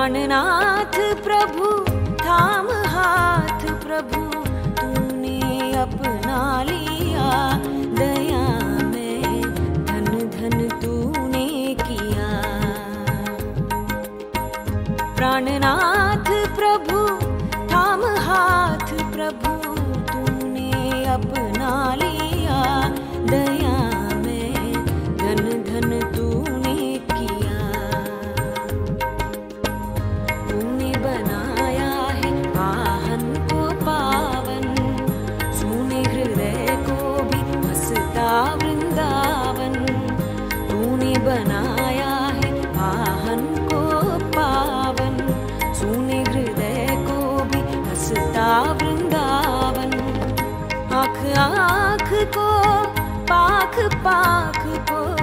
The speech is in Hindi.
प्राणनाथ प्रभु थाम हाथ प्रभु तूने अपना लिया, दया में धन धन तूने किया। प्राणनाथ प्रभु थाम हाथ प्रभु तूने अपना लिया, दया में धन धन तूने किया। तूने बनाया है वाहन को पावन, सूने हृदय को भी हंसता वृंदावन। तूने बनाया है वाहन को पावन, सूने हृदय को भी हंसता वृंदावन। आँख आँख को पाख पाख को